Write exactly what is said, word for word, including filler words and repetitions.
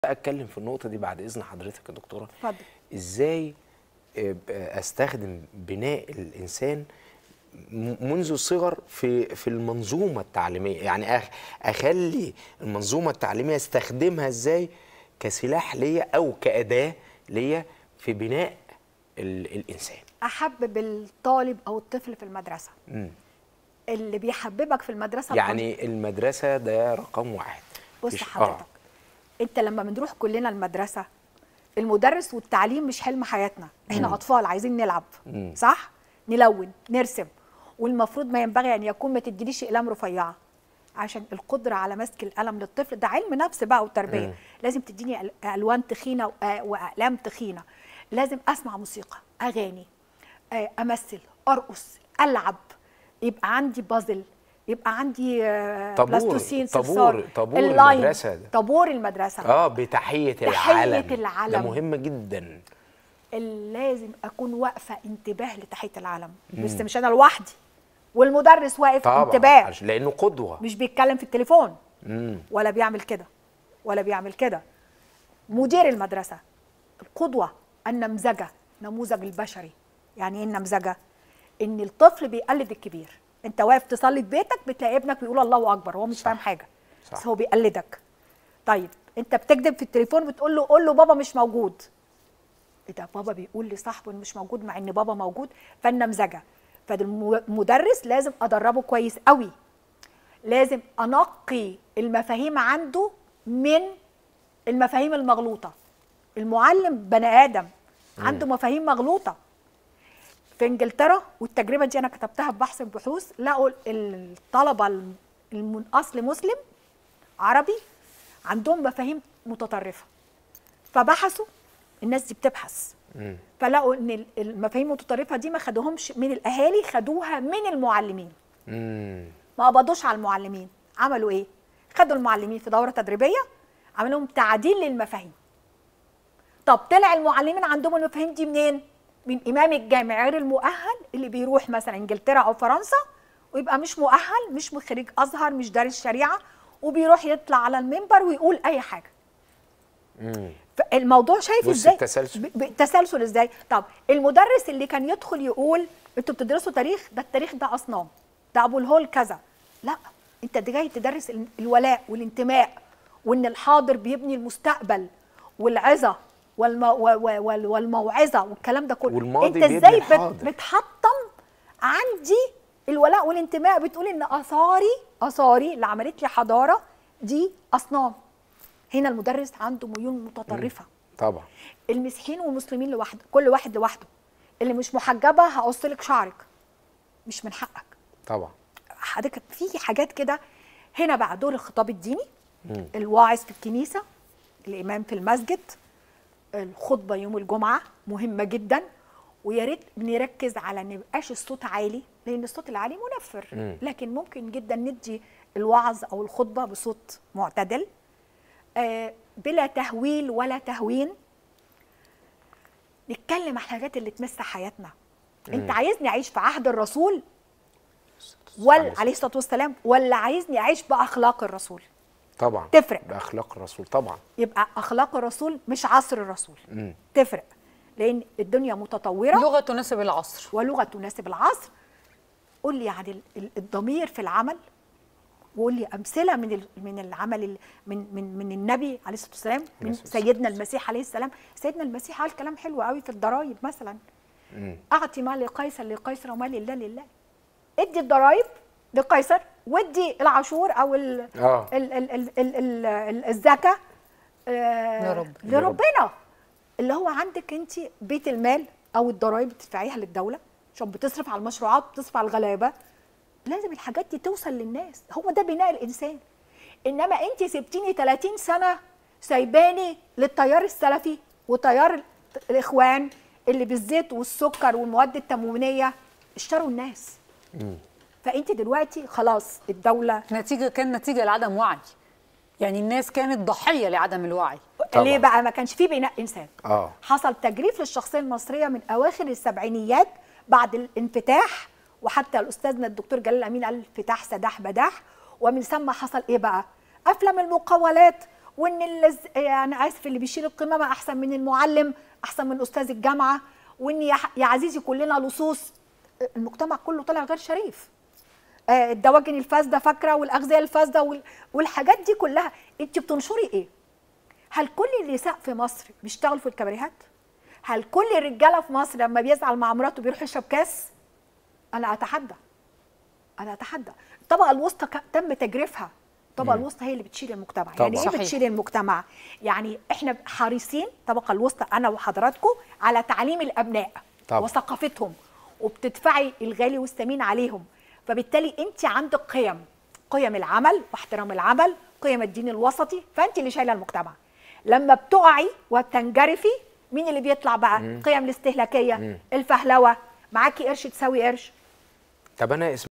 اتكلم في النقطه دي بعد اذن حضرتك يا دكتوره. اتفضل. ازاي استخدم بناء الانسان منذ الصغر في في المنظومه التعليميه، يعني اخلي المنظومه التعليميه استخدمها ازاي كسلاح ليا او كاداه ليا في بناء الانسان. احبب الطالب او الطفل في المدرسه. مم. اللي بيحببك في المدرسه يعني القنط. المدرسه ده رقم واحد. بص حضرتك، آه. انت لما بنروح كلنا المدرسه، المدرس والتعليم مش حلم حياتنا، احنا مم. اطفال عايزين نلعب. مم. صح؟ نلون، نرسم، والمفروض ما ينبغي ان يكون ما تديليش اقلام رفيعه، عشان القدره على مسك القلم للطفل ده علم نفس بقى وتربيه. مم. لازم تديني الوان تخينه واقلام تخينه، لازم اسمع موسيقى، اغاني، امثل، ارقص، العب، يبقى عندي بازل، يبقى عندي بلاستوسين، طابور طابور المدرسه ده. طابور المدرسه اه بتحيه العلم. تحيه العلم ده مهم جدا. لازم اكون واقفه انتباه لتحيه العلم. مم. بس مش انا لوحدي، والمدرس واقف طبعا انتباه، لانه قدوه، مش بيتكلم في التليفون. مم. ولا بيعمل كده ولا بيعمل كده. مدير المدرسه القدوه، النمذجه، نموذج البشري. يعني ايه النمذجه؟ ان الطفل بيقلد الكبير. انت واقف تصلي في بيتك بتلاقي ابنك بيقول الله اكبر، هو مش فاهم حاجه، صح. بس هو بيقلدك. طيب انت بتكذب في التليفون بتقول له قول له بابا مش موجود. ايه ده، بابا بيقول لصاحبه مش موجود مع ان بابا موجود. فالنمذجه، فالمدرس لازم ادربه كويس قوي، لازم انقي المفاهيم عنده من المفاهيم المغلوطه. المعلم بني ادم عنده مفاهيم مغلوطه. في انجلترا، والتجربه دي انا كتبتها في بحث البحوث، لقوا الطلبه من اصل مسلم عربي عندهم مفاهيم متطرفه، فبحثوا، الناس دي بتبحث، مم. فلقوا ان المفاهيم المتطرفه دي ما خدوهمش من الاهالي، خدوها من المعلمين. مم. ما قبضوش على المعلمين. عملوا ايه؟ خدوا المعلمين في دوره تدريبيه، عملوا لهم تعديل للمفاهيم. طب طلع المعلمين عندهم المفاهيم دي منين؟ من امام الجامع غير المؤهل اللي بيروح مثلا انجلترا او فرنسا ويبقى مش مؤهل، مش خريج ازهر، مش دارس شريعه، وبيروح يطلع على المنبر ويقول اي حاجه. امم الموضوع شايف ازاي؟ التسلسل التسلسل ازاي؟ طب المدرس اللي كان يدخل يقول انتوا بتدرسوا تاريخ، ده التاريخ ده اصنام، ده ابو الهول كذا. لا، انت جاي تدرس الولاء والانتماء، وان الحاضر بيبني المستقبل، والعظه والمو... والموعظه والكلام ده كله. والماضي انت ازاي بت... بتحطم عندي الولاء والانتماء؟ بتقول ان اثاري اثاري اللي عملت لي حضاره دي اصنام. هنا المدرس عنده ميول متطرفه. طبعا. المسيحيين والمسلمين لوحده، كل واحد لوحده. اللي مش محجبه هقص لك شعرك، مش من حقك. طبعا. حضرتك في حاجات كده. هنا بقى دور الخطاب الديني، مم. الواعظ في الكنيسه، الامام في المسجد، الخطبه يوم الجمعه مهمه جدا. ويا ريت نركز على ان يبقاش الصوت عالي، لان الصوت العالي منفر. مم. لكن ممكن جدا ندي الوعظ او الخطبه بصوت معتدل، آه بلا تهويل ولا تهوين. نتكلم عن الحاجات اللي تمس حياتنا. مم. انت عايزني اعيش في عهد الرسول ولا عليه الصلاه والسلام، ولا عايزني اعيش باخلاق الرسول؟ طبعا تفرق. باخلاق الرسول طبعا. يبقى اخلاق الرسول مش عصر الرسول. مم. تفرق، لان الدنيا متطوره، لغه تناسب العصر ولغه تناسب العصر. قول لي يعني الضمير في العمل، وقول لي امثله من من العمل من من من النبي عليه الصلاه والسلام، من سيدنا المسيح عليه السلام. سيدنا المسيح قال كلام حلو قوي في الضرايب مثلا. مم. اعطي ما لقيصر لقيصر وما لله لله. ادي الضرايب لقيصر، وادي العشور او ال آه. ال ال ال ال ال الزكاه آه لرب. لربنا. اللي هو عندك انت بيت المال او الضرايب بتدفعيها للدوله عشان بتصرف على المشروعات، بتصرف على الغلابه. لازم الحاجات دي توصل للناس، هو ده بناء الانسان. انما انت سبتيني ثلاثين سنه سايباني للتيار السلفي وتيار الاخوان اللي بالزيت والسكر والمواد التموينيه اشتروا الناس. مم. فانت دلوقتي خلاص الدوله نتيجه كان نتيجه لعدم وعي، يعني الناس كانت ضحيه لعدم الوعي. طبعا. ليه بقى؟ ما كانش فيه بناء انسان. اه حصل تجريف للشخصيه المصريه من اواخر السبعينيات بعد الانفتاح، وحتى الاستاذنا الدكتور جلال الامين قال انفتاح سداح بداح. ومن ثم حصل ايه بقى؟ افلام المقاولات وان اللز... انا اسف اللي بيشيل القمامه احسن من المعلم، احسن من استاذ الجامعه، وان يا, ح... يا عزيزي كلنا لصوص. المجتمع كله طلع غير شريف. آه الدواجن الفاسده فاكره، والاغذيه الفاسده وال... والحاجات دي كلها. انت بتنشري ايه؟ هل كل النساء في مصر بيشتغلوا في الكباريهات؟ هل كل الرجاله في مصر لما بيزعل مع مراته بيروح يشرب كاس؟ انا اتحدى انا اتحدى الطبقه الوسطى تم تجريفها. الطبقه الوسطى هي اللي بتشيل المجتمع. طبعا. يعني ايه صحيح. بتشيل المجتمع؟ يعني احنا حريصين الطبقه الوسطى انا وحضراتكم على تعليم الابناء طبعا. وثقافتهم، وبتدفعي الغالي والثمين عليهم. فبالتالي انت عندك قيم، قيم العمل واحترام العمل، قيم الدين الوسطي، فانت اللي شايله المجتمع. لما بتقعي وبتنجرفي مين اللي بيطلع بقى؟ مم. قيم الاستهلاكيه، مم. الفهلوه، معاكي قرش تساوي قرش. طب انا